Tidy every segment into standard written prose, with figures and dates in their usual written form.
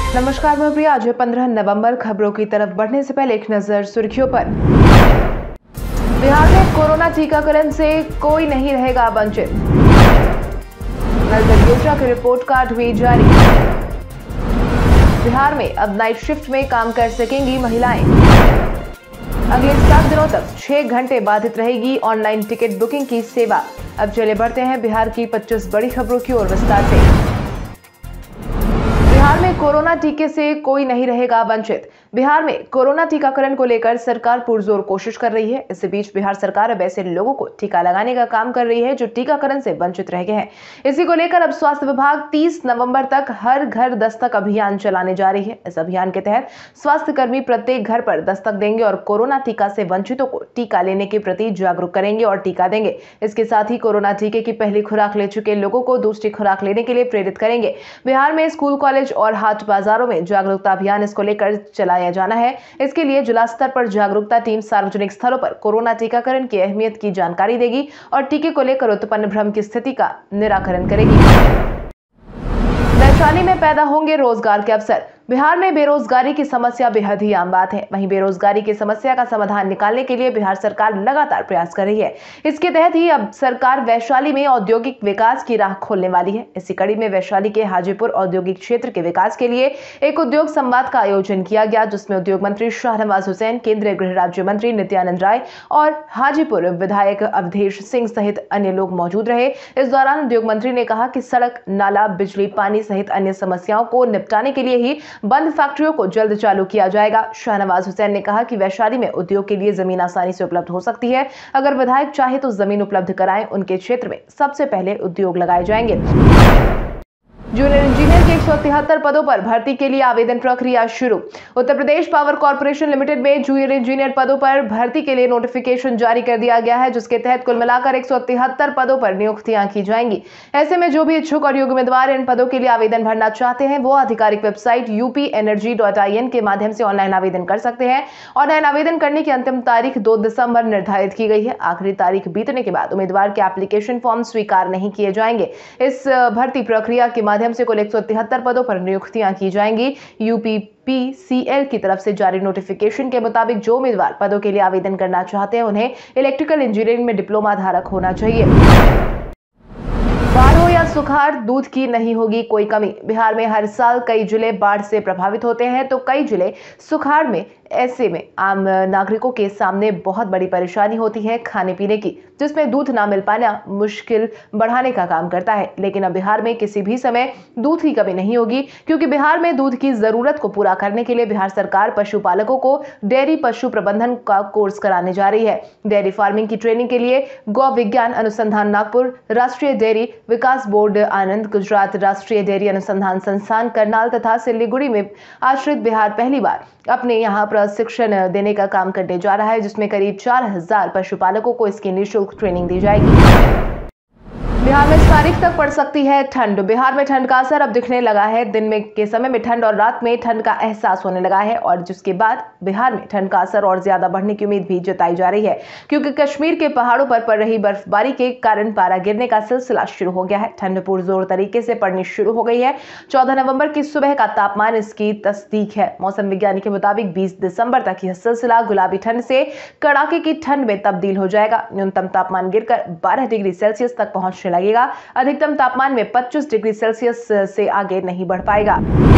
नमस्कार, मैं प्रिया। आज है 15 नवंबर। खबरों की तरफ बढ़ने से पहले एक नजर सुर्खियों पर। बिहार में कोरोना टीकाकरण से कोई नहीं रहेगा वंचित। नल जल योजना की रिपोर्ट कार्ड हुई जारी। बिहार में अब नाइट शिफ्ट में काम कर सकेंगी महिलाएं। अगले 7 दिनों तक 6 घंटे बाधित रहेगी ऑनलाइन टिकट बुकिंग की सेवा। अब चले बढ़ते हैं बिहार की 25 बड़ी खबरों की ओर विस्तार से। बिहार में कोरोना टीके से कोई नहीं रहेगा वंचित। बिहार में कोरोना टीकाकरण को लेकर सरकार पुरजोर कोशिश कर रही है। इसी बीच बिहार सरकार अब ऐसे लोगों को टीका लगाने का काम कर रही है जो टीकाकरण से वंचित रह गए हैं। इसी को लेकर अब स्वास्थ्य विभाग 30 नवंबर तक हर घर दस्तक अभियान चलाने जा रही है। इस अभियान के तहत स्वास्थ्य कर्मी प्रत्येक घर पर दस्तक देंगे और कोरोना टीका से वंचितों को टीका लेने के प्रति जागरूक करेंगे और टीका देंगे। इसके साथ ही कोरोना टीके की पहली खुराक ले चुके लोगों को दूसरी खुराक लेने के लिए प्रेरित करेंगे। बिहार में स्कूल, कॉलेज और हाट बाजारों में जागरूकता अभियान इसको लेकर चलाया जाना है। इसके लिए जिला स्तर पर जागरूकता टीम सार्वजनिक स्थलों पर कोरोना टीकाकरण की अहमियत की जानकारी देगी और टीके को लेकर उत्पन्न भ्रम की स्थिति का निराकरण करेगी। वैशाली में पैदा होंगे रोजगार के अवसर। बिहार में बेरोजगारी की समस्या बेहद ही आम बात है। वहीं बेरोजगारी की समस्या का समाधान निकालने के लिए बिहार सरकार लगातार प्रयास कर रही है। इसके तहत ही अब सरकार वैशाली में औद्योगिक विकास की राह खोलने वाली है। इसी कड़ी में वैशाली के हाजीपुर औद्योगिक क्षेत्र के विकास के लिए एक उद्योग संवाद का आयोजन किया गया, जिसमें उद्योग मंत्री शाहनवाज हुसैन, केंद्रीय गृह राज्य मंत्री नित्यानंद राय और हाजीपुर विधायक अवधेश सिंह सहित अन्य लोग मौजूद रहे। इस दौरान उद्योग मंत्री ने कहा कि सड़क, नाला, बिजली, पानी सहित अन्य समस्याओं को निपटाने के लिए ही बंद फैक्ट्रियों को जल्द चालू किया जाएगा। शाहनवाज हुसैन ने कहा कि वैशाली में उद्योग के लिए जमीन आसानी से उपलब्ध हो सकती है। अगर विधायक चाहे तो जमीन उपलब्ध कराएं, उनके क्षेत्र में सबसे पहले उद्योग लगाए जाएंगे। जूनियर इंजीनियर के 173 पदों पर भर्ती के लिए आवेदन प्रक्रिया शुरू। Uttar Pradesh power corporation limited में जूनियर इंजीनियर पदों पर भर्ती के लिए नोटिफिकेशन जारी कर दिया गया है, जिसके तहत कुल मिलाकर 173 पदों पर नियुक्तियां की जाएंगी। ऐसे में जो भी इच्छुक और योग्य उम्मीदवार इन पदों के लिए आवेदन भरना चाहते हैं, वो आधिकारिक वेबसाइट upenergy.in के माध्यम से ऑनलाइन आवेदन कर सकते हैं। ऑनलाइन आवेदन करने की अंतिम तारीख 2 दिसंबर निर्धारित की गई है। आखिरी तारीख बीतने के बाद उम्मीदवार के एप्लीकेशन फॉर्म स्वीकार नहीं किए जाएंगे। इस भर्ती प्रक्रिया के माध्यम से कुल 173 पदों पर नियुक्तियां की जाएंगी। यूपीपीसीएल की तरफ से जारी नोटिफिकेशन के मुताबिक जो उम्मीदवार पदों के लिए आवेदन करना चाहते हैं, उन्हें इलेक्ट्रिकल इंजीनियरिंग में डिप्लोमा धारक होना चाहिए। बाढ़ हो या सुखाड़, दूध की नहीं होगी कोई कमी। बिहार में हर साल कई जिले बाढ़ से प्रभावित होते हैं तो कई जिले सुखाड़ में। ऐसे में आम नागरिकों के सामने बहुत बड़ी परेशानी होती है खाने पीने की, जिसमें दूध ना मिल पाना मुश्किल बढ़ाने का काम करता है। लेकिन अब बिहार में किसी भी समय दूध की कमी नहीं होगी, क्योंकि बिहार में दूध की जरूरत को पूरा करने के लिए बिहार सरकार पशुपालकों को डेयरी पशु प्रबंधन का कोर्स कराने जा रही है। डेयरी फार्मिंग की ट्रेनिंग के लिए गौ विज्ञान अनुसंधान नागपुर, राष्ट्रीय डेयरी विकास बोर्ड आनंद, गुजरात राष्ट्रीय डेयरी अनुसंधान संस्थान करनाल तथा सिलीगुड़ी में आश्रित बिहार पहली बार अपने यहाँ प्रशिक्षण देने का काम करने जा रहा है, जिसमें करीब 4000 पशुपालकों को इसकी निःशुल्क ट्रेनिंग दी जाएगी। बिहार में इस तारीख तक पड़ सकती है ठंड। बिहार में ठंड का असर अब दिखने लगा है। दिन में के समय में ठंड और रात में ठंड का एहसास होने लगा है, और जिसके बाद बिहार में ठंड का असर और ज्यादा बढ़ने की उम्मीद भी जताई जा रही है, क्योंकि कश्मीर के पहाड़ों पर पड़ रही बर्फबारी के कारण पारा गिरने का सिलसिला शुरू हो गया है। ठंड पुरजोर तरीके से पड़नी शुरू हो गई है। 14 नवंबर की सुबह का तापमान इसकी तस्दीक है। मौसम विज्ञानी के मुताबिक 20 दिसंबर तक यह सिलसिला गुलाबी ठंड से कड़ाके की ठंड में तब्दील हो जाएगा। न्यूनतम तापमान गिरकर 12 डिग्री सेल्सियस तक पहुंचने लगेगा। अधिकतम तापमान में 25 डिग्री सेल्सियस से आगे नहीं बढ़ पाएगा।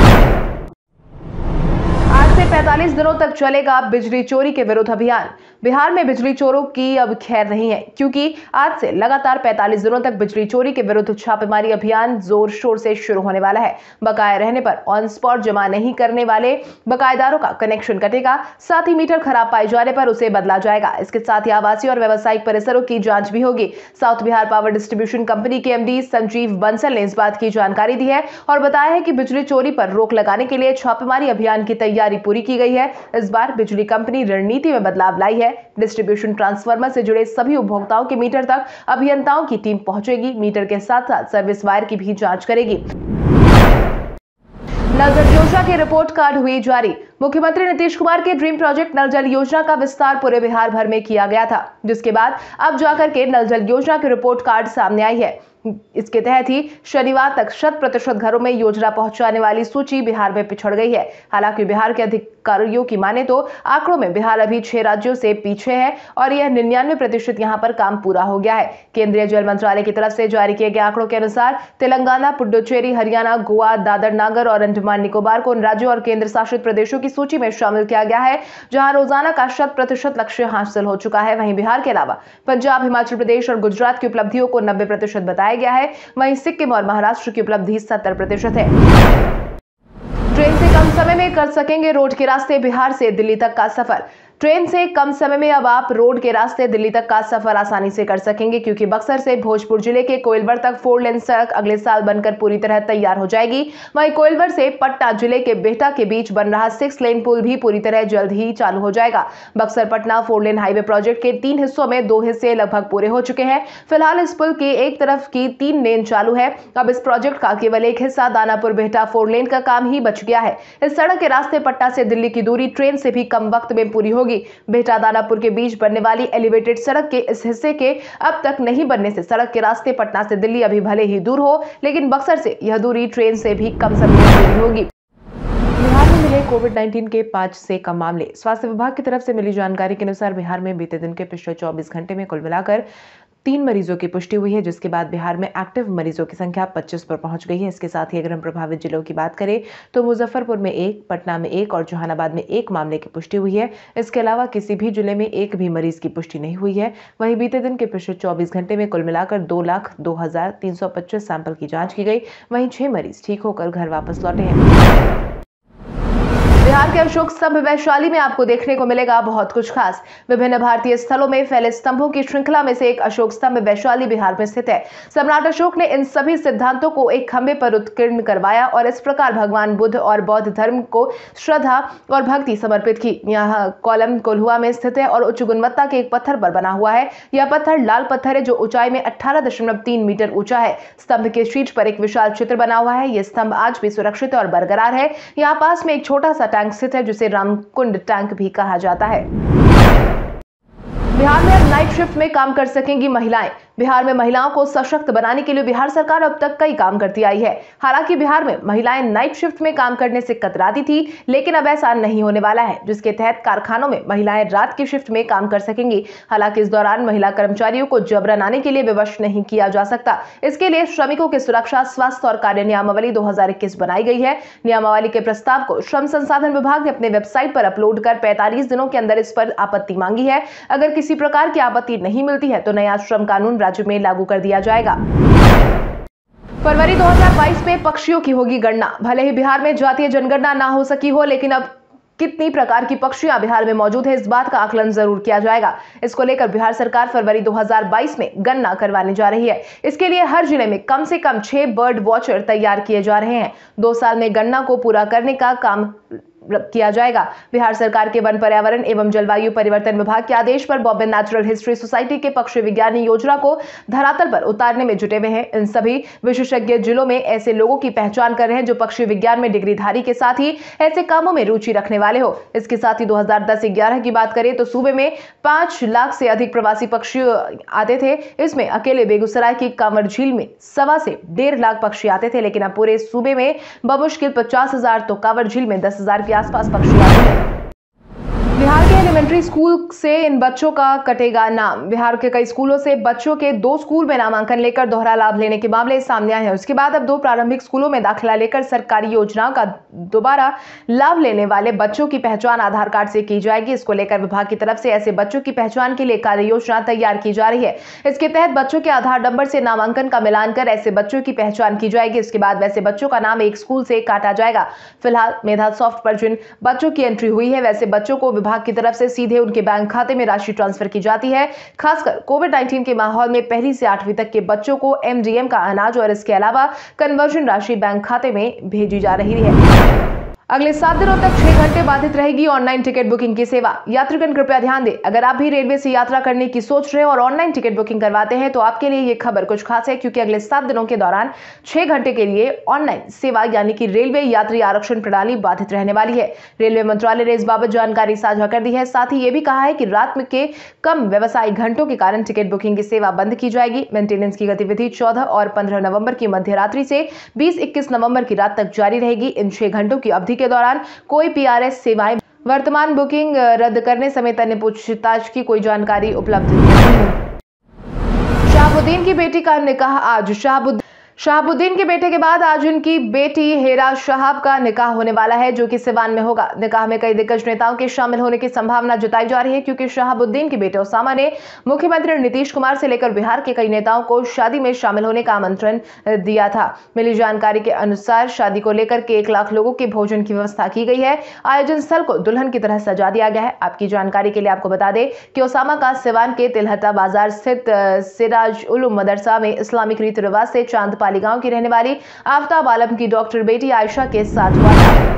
आज से 45 दिनों तक चलेगा बिजली चोरी के विरुद्ध अभियान। बिहार में बिजली चोरों की अब खैर नहीं है, क्योंकि आज से लगातार 45 दिनों तक बिजली चोरी के विरुद्ध छापेमारी अभियान जोर शोर से शुरू होने वाला है। बकाया रहने पर ऑन स्पॉट जमा नहीं करने वाले बकायेदारों का कनेक्शन कटेगा। साथ ही मीटर खराब पाए जाने पर उसे बदला जाएगा। इसके साथ ही आवासीय और व्यावसायिक परिसरों की जांच भी होगी। South Bihar power distribution company के एमडी संजीव बंसल ने इस बात की जानकारी दी है और बताया है कि बिजली चोरी पर रोक लगाने के लिए छापेमारी अभियान की तैयारी पूरी की गई है। इस बार बिजली कंपनी रणनीति में बदलाव लाई है। डिस्ट्रीब्यूशन ट्रांसफार्मर से जुड़े सभी उपभोक्ताओं के मीटर तक अभियंताओं की टीम पहुंचेगी। मीटर के साथ साथ सर्विस वायर की भी जांच करेगी। नल जल योजना की रिपोर्ट कार्ड हुई जारी। मुख्यमंत्री नीतीश कुमार के ड्रीम प्रोजेक्ट नल जल योजना का विस्तार पूरे बिहार भर में किया गया था, जिसके बाद अब जाकर के नल जल योजना की रिपोर्ट कार्ड सामने आई है। इसके तहत ही शनिवार तक 100% घरों में योजना पहुंचाने वाली सूची बिहार में पिछड़ गई है। हालांकि बिहार के अधिकारियों की माने तो आंकड़ों में बिहार अभी 6 राज्यों से पीछे है और यह 99% यहां पर काम पूरा हो गया है। केंद्रीय जल मंत्रालय की तरफ से जारी किए गए आंकड़ों के अनुसार तेलंगाना, पुडुचेरी, हरियाणा, गोवा, दादर नागर और अंडमान निकोबार को उन राज्यों और केंद्र शासित प्रदेशों की सूची में शामिल किया गया है जहां रोजाना का 100% लक्ष्य हासिल हो चुका है। वहीं बिहार के अलावा पंजाब, हिमाचल प्रदेश और गुजरात की उपलब्धियों को 90% बताया गया है। वहीं सिक्किम और महाराष्ट्र की उपलब्धि 70% है। ट्रेन से कम समय में कर सकेंगे रोड के रास्ते बिहार से दिल्ली तक का सफर। ट्रेन से कम समय में अब आप रोड के रास्ते दिल्ली तक का सफर आसानी से कर सकेंगे क्योंकि बक्सर से भोजपुर जिले के कोइलवर तक 4 लेन सड़क अगले साल बनकर पूरी तरह तैयार हो जाएगी। वहीं कोइलवर से पटना जिले के बेहटा के बीच बन रहा 6 लेन पुल भी पूरी तरह जल्द ही चालू हो जाएगा। Buxar Patna 4 lane highway project के 3 हिस्सों में 2 हिस्से लगभग पूरे हो चुके हैं। फिलहाल इस पुल के एक तरफ की 3 लेन चालू है। अब इस प्रोजेक्ट का केवल एक हिस्सा दानापुर बेहटा 4 लेन का काम ही बच गया है। इस सड़क के रास्ते पटना से दिल्ली की दूरी ट्रेन से भी कम वक्त में पूरी होगी। बेहटा दानापुर के बीच बनने वाली एलिवेटेड सड़क के इस हिस्से के अब तक नहीं बनने से सड़क के रास्ते पटना से दिल्ली अभी भले ही दूर हो, लेकिन बक्सर से यह दूरी ट्रेन से भी कम समय में पूरी होगी। बिहार में मिले कोविड-19 के 5 से कम मामले। स्वास्थ्य विभाग की तरफ से मिली जानकारी के अनुसार बिहार में बीते दिन के पिछले 24 घंटे में कुल मिलाकर 3 मरीजों की पुष्टि हुई है, जिसके बाद बिहार में एक्टिव मरीजों की संख्या 25 पर पहुंच गई है। इसके साथ ही अगर हम प्रभावित जिलों की बात करें तो मुजफ्फरपुर में 1, पटना में 1 और जहानाबाद में 1 मामले की पुष्टि हुई है। इसके अलावा किसी भी जिले में एक भी मरीज की पुष्टि नहीं हुई है। वहीं बीते दिन के पिछले 24 घंटे में कुल मिलाकर 2,02,325 सैंपल की जांच की गई। वहीं 6 मरीज ठीक होकर घर वापस लौटे हैं। बिहार के अशोक स्तंभ वैशाली में आपको देखने को मिलेगा बहुत कुछ खास। विभिन्न भारतीय स्थलों में फैले स्तंभों की श्रृंखला में से एक अशोक स्तंभ वैशाली बिहार में स्थित है। सम्राट अशोक ने इन सभी सिद्धांतों को एक खंभे पर उत्कीर्ण करवाया और इस प्रकार भगवान बुद्ध और बौद्ध धर्म को श्रद्धा और भक्ति समर्पित की। यह कॉलम कोल्हुआ में स्थित है और उच्च गुणवत्ता के एक पत्थर पर बना हुआ है। यह पत्थर लाल पत्थर है जो ऊंचाई में 18.3 मीटर ऊंचा है। स्तंभ के शीर्ष पर एक विशाल चित्र बना हुआ है। यह स्तंभ आज भी सुरक्षित और बरकरार है। यहाँ पास में एक छोटा सा टैंक स्थित है जिसे रामकुंड टैंक भी कहा जाता है। बिहार में अब नाइट शिफ्ट में काम कर सकेंगी महिलाएं। बिहार में महिलाओं को सशक्त बनाने के लिए बिहार सरकार अब तक कई काम करती आई है। हालांकि बिहार में महिलाएं नाइट शिफ्ट में काम करने से कतराती थी, लेकिन अब ऐसा नहीं होने वाला है, जिसके तहत कारखानों में महिलाएं रात की शिफ्ट में काम कर सकेंगी। हालांकि इस दौरान महिला कर्मचारियों को जबरन आने के लिए विवश नहीं किया जा सकता। इसके लिए श्रमिकों की सुरक्षा, स्वास्थ्य और कार्य नियमावली 2021 बनाई गई है। नियमावली के प्रस्ताव को श्रम संसाधन विभाग ने अपने वेबसाइट पर अपलोड कर 45 दिनों के अंदर इस पर आपत्ति मांगी है। अगर किसी प्रकार की आपत्ति नहीं मिलती है तो नया श्रम कानून राज्य में लागू कर दिया जाएगा। फरवरी 2022 में पक्षियों की होगी गणना। भले ही बिहार में जातीय जनगणना ना हो सकी हो, लेकिन अब कितनी प्रकार की पक्षियां बिहार में मौजूद है इस बात का आकलन जरूर किया जाएगा। इसको लेकर बिहार सरकार फरवरी 2022 में गणना करवाने जा रही है। इसके लिए हर जिले में कम से कम 6 बर्ड वॉचर तैयार किए जा रहे हैं। 2 साल में गणना को पूरा करने का काम किया जाएगा। बिहार सरकार के वन, पर्यावरण एवं जलवायु परिवर्तन विभाग के आदेश पर बॉम्बे नेचुरल हिस्ट्री सोसाइटी के पक्षी विज्ञानी योजना को धरातल पर उतारने में जुटे हुए हैं। इन सभी विशेषज्ञ जिलों में ऐसे लोगों की पहचान कर रहे हैं जो पक्षी विज्ञान में डिग्रीधारी के साथ ही ऐसे कामों में रुचि रखने वाले हो। इसके साथ ही 2010-11 की बात करें तो सूबे में 5 लाख से अधिक प्रवासी पक्षी आते थे। इसमें अकेले बेगूसराय की कांवर झील में 1.25 से 1.5 लाख पक्षी आते थे, लेकिन अब पूरे सूबे में बमुश्किल 50,000 तो कांवर झील में 10,000 के आसपास पक्षी आते हैं। बिहार के एलिमेंट्री स्कूल से इन बच्चों का कटेगा नाम। बिहार के कई स्कूलों से बच्चों के 2 स्कूल में नामांकन लेकर दोहरा लाभ लेने के मामले सामने आए हैं। उसके बाद अब 2 प्रारंभिक स्कूलों में दाखिला लेकर सरकारी योजनाओं का दोबारा लाभ लेने वाले बच्चों की पहचान आधार कार्ड से की जाएगी। इसको लेकर विभाग की तरफ से ऐसे बच्चों की पहचान के लिए कार्य योजना तैयार की जा रही है। इसके तहत बच्चों के आधार नंबर से नामांकन का मिलान कर ऐसे बच्चों की पहचान की जाएगी। इसके बाद वैसे बच्चों का नाम एक स्कूल से काटा जाएगा। फिलहाल मेधा सॉफ्ट पर जिन बच्चों की एंट्री हुई है वैसे बच्चों को विभाग की तरफ से सीधे उनके बैंक खाते में राशि ट्रांसफर की जाती है। खासकर कोविड-19 के माहौल में 1ली से 8वीं तक के बच्चों को MDM का अनाज और इसके अलावा कन्वर्जन राशि बैंक खाते में भेजी जा रही है। अगले 7 दिनों तक 6 घंटे बाधित रहेगी ऑनलाइन टिकट बुकिंग की सेवा। यात्रीगण कृपया ध्यान दें, अगर आप भी रेलवे से यात्रा करने की सोच रहे हैं और ऑनलाइन टिकट बुकिंग करवाते हैं तो आपके लिए ये खबर कुछ खास है, क्योंकि अगले 7 दिनों के दौरान 6 घंटे के लिए ऑनलाइन सेवा यानी कि रेलवे यात्री आरक्षण प्रणाली बाधित रहने वाली है। रेलवे मंत्रालय ने इस बाबत जानकारी साझा कर दी है। साथ ही ये भी कहा है कि रात में के कम व्यवसायिक घंटों के कारण टिकट बुकिंग की सेवा बंद की जाएगी। मेंटेनेंस की गतिविधि 14 और 15 नवंबर की मध्य रात्रि से 20-21 नवंबर की रात तक जारी रहेगी। इन 6 घंटों की अवधि के दौरान कोई पीआरएस सेवाएं, वर्तमान बुकिंग रद्द करने समेत अन्य पूछताछ की कोई जानकारी उपलब्ध नहीं है। शहाबुद्दीन की बेटी का निकाह आज। शहाबुद्दीन के बेटे के बाद आज उनकी बेटी हेरा शहाब का निकाह होने वाला है, जो कि सिवान में होगा। निकाह में कई दिग्गज नेताओं के शामिल होने की संभावना जताई जा रही है, क्योंकि शहाबुद्दीन के बेटे उसामा ने मुख्यमंत्री नीतीश कुमार से लेकर बिहार के कई नेताओं को शादी में शामिल होने का आमंत्रण दिया था। मिली जानकारी के अनुसार शादी को लेकर के 1 लाख लोगों के भोजन की व्यवस्था की गई है। आयोजन स्थल को दुल्हन की तरह सजा दिया गया है। आपकी जानकारी के लिए आपको बता दें कि उसामा का सिवान के तिलहटा बाजार स्थित सिराज उलूम मदरसा में इस्लामिक रीति रिवाज से चांद गांव की रहने वाली आफ्ताब आलम की डॉक्टर बेटी आयशा के साथ हुआ था।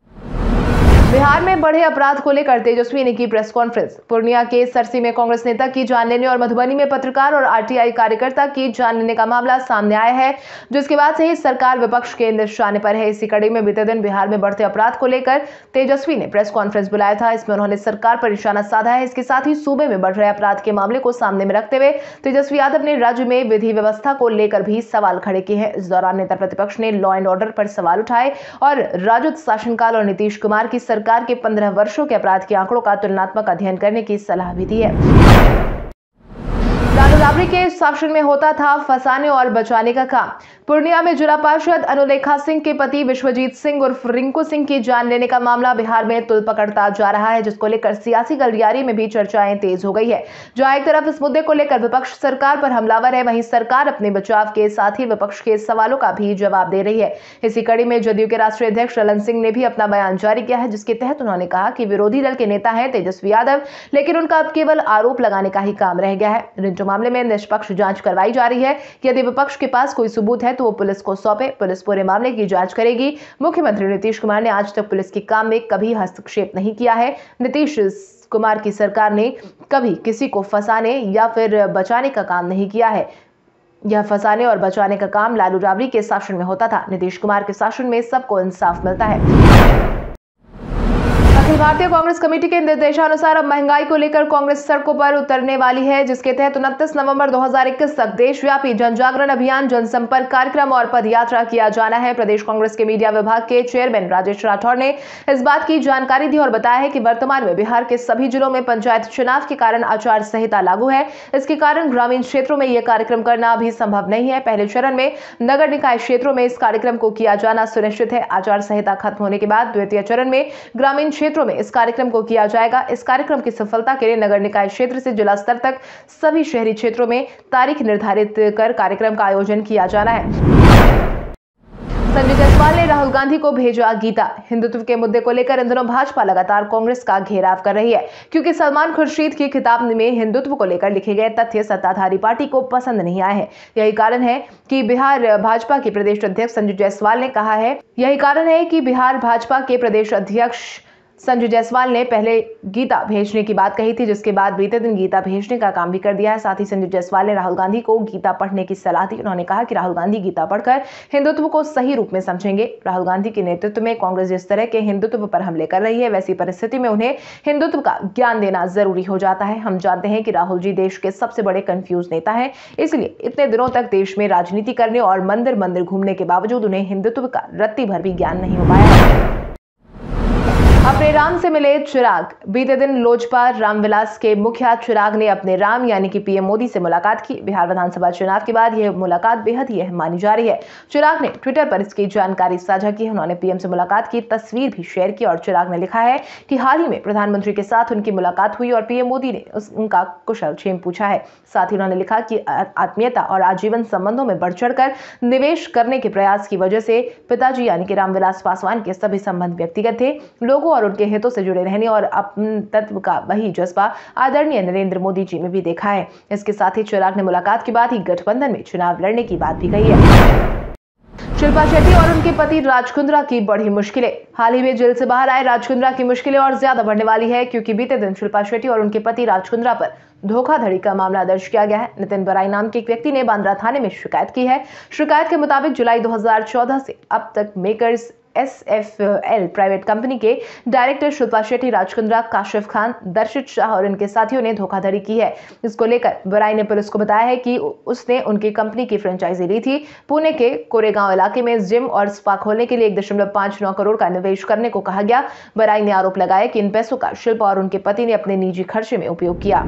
बिहार में बढ़े अपराध को लेकर तेजस्वी ने की प्रेस कॉन्फ्रेंस। पूर्णिया के सरसी में कांग्रेस नेता की जान लेने और मधुबनी में पत्रकार और आरटीआई कार्यकर्ता की जान लेने का मामला सामने आया है, जिसके बाद से ही सरकार विपक्ष के निशाने पर है। इसी कड़ी में बीते दिन बिहार में बढ़ते अपराध को लेकर तेजस्वी ने प्रेस कॉन्फ्रेंस बुलाया था। इसमें उन्होंने सरकार पर निशाना साधा है। इसके साथ ही सूबे में बढ़ रहे अपराध के मामले को सामने में रखते हुए तेजस्वी यादव ने राज्य में विधि व्यवस्था को लेकर भी सवाल खड़े किए हैं। इस दौरान नेता प्रतिपक्ष ने लॉ एंड ऑर्डर पर सवाल उठाए और राजद शासनकाल और नीतीश कुमार की सरकार के 15 वर्षों के अपराध के आंकड़ों का तुलनात्मक अध्ययन करने की सलाह भी दी है। लालू राबड़ी के शासन में होता था फंसाने और बचाने का काम। पूर्णिया में जिला पार्षद अनुलेखा सिंह के पति विश्वजीत सिंह उर्फ रिंकू सिंह की जान लेने का मामला बिहार में तुल पकड़ता जा रहा है, जिसको लेकर सियासी गलियारे में भी चर्चाएं तेज हो गई है। जहां एक तरफ इस मुद्दे को लेकर विपक्ष सरकार पर हमलावर है, वहीं सरकार अपने बचाव के साथ ही विपक्ष के सवालों का भी जवाब दे रही है। इसी कड़ी में जदयू के राष्ट्रीय अध्यक्ष ललन सिंह ने भी अपना बयान जारी किया है, जिसके तहत उन्होंने कहा कि विरोधी दल के नेता है तेजस्वी यादव, लेकिन उनका अब केवल आरोप लगाने का ही काम रह गया है। रिंटू मामले में निष्पक्ष जांच करवाई जा रही है। यदि विपक्ष के पास कोई सबूत है तो वो पुलिस को सौंपे, पुलिस पूरे मामले की जांच करेगी। मुख्यमंत्री नीतीश कुमार ने आज तक पुलिस के काम में कभी हस्तक्षेप नहीं किया है। नीतीश कुमार की सरकार ने कभी किसी को फंसाने या फिर बचाने का काम नहीं किया है। यह फंसाने और बचाने का काम लालू राबड़ी के शासन में होता था। नीतीश कुमार के शासन में सबको इंसाफ मिलता है। अखिल भारतीय कांग्रेस कमेटी के निर्देशानुसार अब महंगाई को लेकर कांग्रेस सड़कों पर उतरने वाली है, जिसके तहत 29 नवंबर 2021 तक देशव्यापी जनजागरण अभियान, जनसंपर्क कार्यक्रम और पदयात्रा किया जाना है। प्रदेश कांग्रेस के मीडिया विभाग के चेयरमैन राजेश राठौर ने इस बात की जानकारी दी और बताया है कि वर्तमान में बिहार के सभी जिलों में पंचायत चुनाव के कारण आचार संहिता लागू है। इसके कारण ग्रामीण क्षेत्रों में यह कार्यक्रम करना अभी संभव नहीं है। पहले चरण में नगर निकाय क्षेत्रों में इस कार्यक्रम को किया जाना सुनिश्चित है। आचार संहिता खत्म होने के बाद द्वितीय चरण में ग्रामीण क्षेत्रों में इस कार्यक्रम को किया जाएगा। इस कार्यक्रम की सफलता के लिए नगर निकाय क्षेत्र से जिला स्तर तक सभी शहरी क्षेत्रों में तारीख निर्धारित कर कार्यक्रम का आयोजन किया जाना है। संजय जायसवाल ने राहुल गांधी को भेजा गीता। हिंदुत्व के मुद्दे को लेकर इन दिनों भाजपा लगातार कांग्रेस का घेराव कर रही है, क्योंकि सलमान खुर्शीद की किताब में हिंदुत्व को लेकर लिखे गए तथ्य सत्ताधारी पार्टी को पसंद नहीं आए हैं। यही कारण है कि बिहार भाजपा के प्रदेश अध्यक्ष संजय जायसवाल ने पहले गीता भेजने की बात कही थी, जिसके बाद बीते दिन गीता भेजने का काम भी कर दिया है। साथ ही संजय जायसवाल ने राहुल गांधी को गीता पढ़ने की सलाह दी। उन्होंने कहा कि राहुल गांधी गीता पढ़कर हिंदुत्व को सही रूप में समझेंगे। राहुल गांधी के नेतृत्व में कांग्रेस जिस तरह के हिंदुत्व पर हमले कर रही है, वैसी परिस्थिति में उन्हें हिंदुत्व का ज्ञान देना जरूरी हो जाता है। हम जानते हैं कि राहुल जी देश के सबसे बड़े कंफ्यूज नेता है, इसलिए इतने दिनों तक देश में राजनीति करने और मंदिर मंदिर घूमने के बावजूद उन्हें हिंदुत्व का रत्ती भर भी ज्ञान नहीं हो पाया है। अपने राम से मिले चिराग। बीते दिन लोजपा रामविलास के मुखिया चिराग ने अपने राम यानी कि पीएम मोदी से मुलाकात की। बिहार विधानसभा चुनाव के बाद यह मुलाकात बेहद ही अहम मानी जा रही है। चिराग ने ट्विटर पर इसकी जानकारी साझा की। उन्होंने पीएम से मुलाकात की तस्वीर भी शेयर की और चिराग ने लिखा है कि हाल ही में प्रधानमंत्री के साथ उनकी मुलाकात हुई और पीएम मोदी ने उनका कुशल क्षेम पूछा है। साथ ही उन्होंने लिखा कि आत्मीयता और आजीवन संबंधों में बढ़ चढ़कर निवेश करने के प्रयास की वजह से पिताजी यानी कि रामविलास पासवान के सभी संबंध व्यक्तिगत थे। लोगों और उनके हितों से जुड़े रहने और अपने तत्व का वही जज्बा आदरणीय नरेंद्र मोदी जी में भी देखा है। इसके साथ ही चिराग ने मुलाकात के बाद ही गठबंधन में चुनाव लड़ने की बात भी कही है। शिल्पा शेट्टी और उनके पति राज कुंद्रा की बढ़ी मुश्किलें। हाल ही में जेल से बाहर आए राज कुंद्रा की मुश्किलें और ज्यादा बढ़ने वाली है, क्योंकि बीते दिन शिल्पा शेट्टी और उनके पति राज कुंद्रा पर धोखाधड़ी का मामला दर्ज किया गया है। नितिन बराई नाम के एक व्यक्ति ने बांद्रा थाने में शिकायत की है। शिकायत के मुताबिक जुलाई 2014 से अब तक मेकर्स SFL प्राइवेट कंपनी के डायरेक्टर शिल्पा शेट्टी, राज कुंद्रा, काशिफ खान, दर्शित शाह और इनके साथियों ने धोखाधड़ी की है। इसको लेकर बराई ने पुलिस को बताया है कि उसने उनकी कंपनी की फ्रेंचाइजी ली थी। पुणे के कोरेगांव इलाके में जिम और स्पा खोलने के लिए 1.59 करोड़ का निवेश करने को कहा गया। बराई ने आरोप लगाया कि इन पैसों का शिल्पा और उनके पति ने अपने निजी खर्चे में उपयोग किया।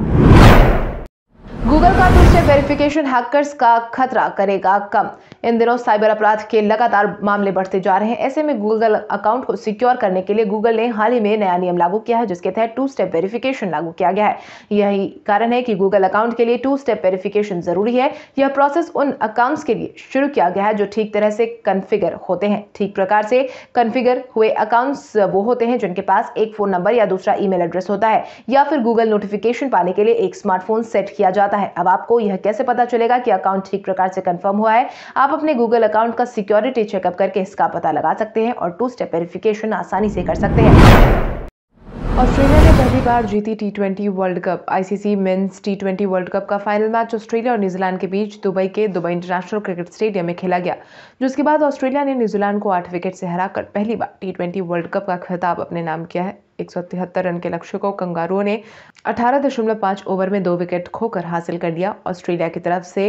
गूगल का टू स्टेप वेरिफिकेशन हैकर्स का खतरा करेगा कम। इन दिनों साइबर अपराध के लगातार मामले बढ़ते जा रहे हैं। ऐसे में गूगल अकाउंट को सिक्योर करने के लिए गूगल ने हाल ही में नया नियम लागू किया है, जिसके तहत टू स्टेप वेरिफिकेशन लागू किया गया है। यही कारण है कि गूगल अकाउंट के लिए टू स्टेप वेरिफिकेशन जरूरी है। यह प्रोसेस उन अकाउंट्स के लिए शुरू किया गया है जो ठीक तरह से कॉन्फ़िगर होते हैं। ठीक प्रकार से कॉन्फ़िगर हुए अकाउंट्स वो होते हैं जिनके पास एक फोन नंबर या दूसरा ईमेल एड्रेस होता है, या फिर गूगल नोटिफिकेशन पाने के लिए एक स्मार्टफोन सेट किया जाता है। अब आपको यह कैसे पता चलेगा कि अकाउंट ठीक प्रकार से कंफर्म हुआ है? आप अपने गूगल अकाउंट का सिक्योरिटी चेकअप करके इसका पता लगा सकते हैं और टू स्टेप वेरिफिकेशन आसानी से कर सकते हैं। ऑस्ट्रेलिया ने पहली बार जीती T20 world cup. ICC men's T20 world cup का फाइनल मैच ऑस्ट्रेलिया और न्यूजीलैंड के बीच दुबई के दुबई इंटरनेशनल क्रिकेट स्टेडियम में खेला गया, जिसके बाद ऑस्ट्रेलिया ने न्यूजीलैंड को 8 विकेट से हराकर पहली बार T20 वर्ल्ड कप का खिताब अपने नाम किया है। 173 रन के लक्ष्य को कंगारुओं ने 18.5 ओवर में 2 विकेट खोकर हासिल कर लिया। ऑस्ट्रेलिया की तरफ से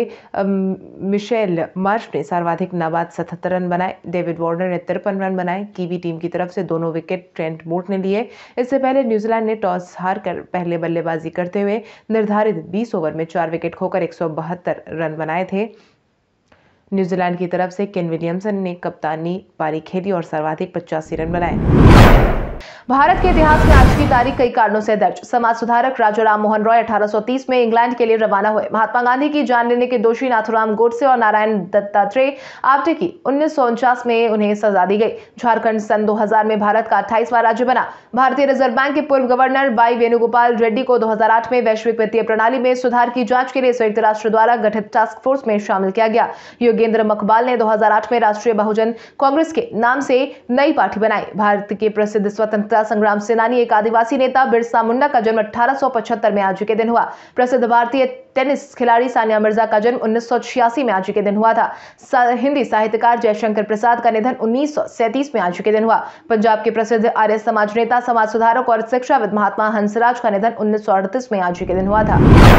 मिशेल मार्श ने सर्वाधिक नाबाद 77 रन बनाए। डेविड वार्नर ने 53 रन बनाए। कीवी टीम की तरफ से दोनों विकेट ट्रेंट बोल्ट ने लिए। इससे पहले न्यूजीलैंड ने टॉस हारकर पहले बल्लेबाजी करते हुए निर्धारित 20 ओवर में 4 विकेट खोकर 172 रन बनाए थे। न्यूजीलैंड की तरफ से केन विलियमसन ने कप्तानी पारी खेली और सर्वाधिक 85 रन बनाए। भारत के इतिहास में आज की तारीख कई कारणों से दर्ज। समाज सुधारक राजा राम मोहन रॉय 1830 में इंग्लैंड के लिए रवाना हुए। महात्मा गांधी की जान लेने के दोषी नाथुराम गोडसे और नारायण दत्तात्रेय आप्टे की 1949 में उन्हें सजा दी गई। झारखंड सन 2000 में भारत का 28वां राज्य बना। भारतीय रिजर्व बैंक के पूर्व गवर्नर वाई वेणुगोपाल रेड्डी को 2008 में वैश्विक वित्तीय प्रणाली में सुधार की जांच के लिए संयुक्त राष्ट्र द्वारा गठित टास्क फोर्स में शामिल किया गया। योगेंद्र मकबाल ने 2008 में राष्ट्रीय बहुजन कांग्रेस के नाम से नई पार्टी बनाई। भारत के प्रसिद्ध स्वतंत्रता संग्राम सेनानी एक आदिवासी नेता बिरसा मुंडा का जन्म 1875 में आज के दिन हुआ। प्रसिद्ध भारतीय टेनिस खिलाड़ी सानिया मिर्जा का जन्म 1986 में आज के दिन हुआ था। हिंदी साहित्यकार जयशंकर प्रसाद का निधन 1937 में आज के दिन हुआ। पंजाब के प्रसिद्ध आर्य समाज नेता, समाज सुधारक और शिक्षाविद महात्मा हंसराज का निधन 1938 में आज के दिन हुआ था।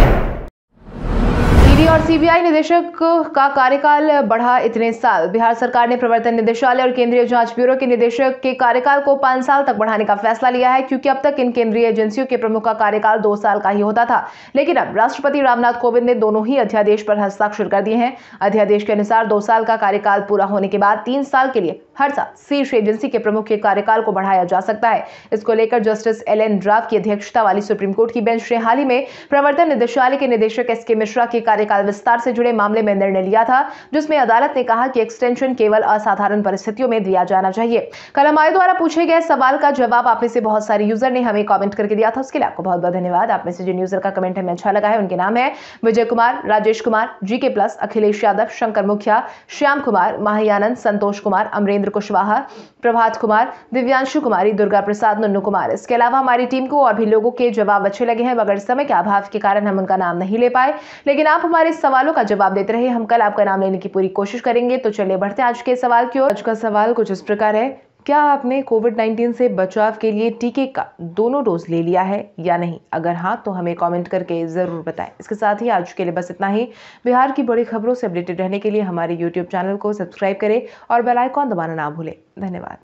ईडी और सीबीआई निदेशक का कार्यकाल बढ़ा इतने साल। बिहार सरकार ने प्रवर्तन निदेशालय और केंद्रीय जांच ब्यूरो के निदेशक के कार्यकाल को 5 साल तक बढ़ाने का फैसला लिया है, क्योंकि अब तक इन केंद्रीय एजेंसियों के प्रमुख का कार्यकाल 2 साल का ही होता था। लेकिन अब राष्ट्रपति रामनाथ कोविंद ने दोनों ही अध्यादेश पर हस्ताक्षर कर दिए हैं। अध्यादेश के अनुसार 2 साल का कार्यकाल पूरा होने के बाद 3 साल के लिए हर साल शीर्ष एजेंसी के प्रमुख के कार्यकाल को बढ़ाया जा सकता है। इसको लेकर जस्टिस LN ड्राफ की अध्यक्षता वाली सुप्रीम कोर्ट की बेंच ने हाल ही में प्रवर्तन निदेशालय के निदेशक SK मिश्रा के कार्यकाल विस्तार से जुड़े मामले में निर्णय लिया था, जिसमें अदालत ने कहा कि एक्सटेंशन केवल असाधारण परिस्थितियों में दिया जाना चाहिए। कल हमारे द्वारा पूछे गए सवाल का जवाब आप में से बहुत सारे यूजर ने हमें कमेंट करके दिया था, उसके लिए आपको बहुत बहुत धन्यवाद। आप में से जिन यूजर का कमेंट हमें अच्छा लगा है उनके नाम है विजय कुमार, राजेश कुमार, GK+, अखिलेश यादव, शंकर मुखिया, श्याम कुमार, महायानंद, संतोष कुमार, अमरेंद्र कुशवाहा, प्रभात कुमार, दिव्यांशु कुमारी, दुर्गा प्रसाद, नुन्नू कुमार। इसके अलावा हमारी टीम को और भी लोगों के जवाब अच्छे लगे हैं, मगर समय के अभाव के कारण हम उनका नाम नहीं ले पाए। लेकिन आप हमारे सवालों का जवाब देते रहे, हम कल आपका नाम लेने की पूरी कोशिश करेंगे। तो चलिए बढ़ते हैं आज के सवाल की ओर। आज का सवाल कुछ इस प्रकार है, क्या आपने कोविड-19 से बचाव के लिए टीके का दोनों डोज ले लिया है या नहीं? अगर हाँ तो हमें कमेंट करके जरूर बताएं। इसके साथ ही आज के लिए बस इतना ही। बिहार की बड़ी खबरों से अपडेटेड रहने के लिए हमारे YouTube चैनल को सब्सक्राइब करें और बेल आइकॉन दबाना ना भूलें। धन्यवाद।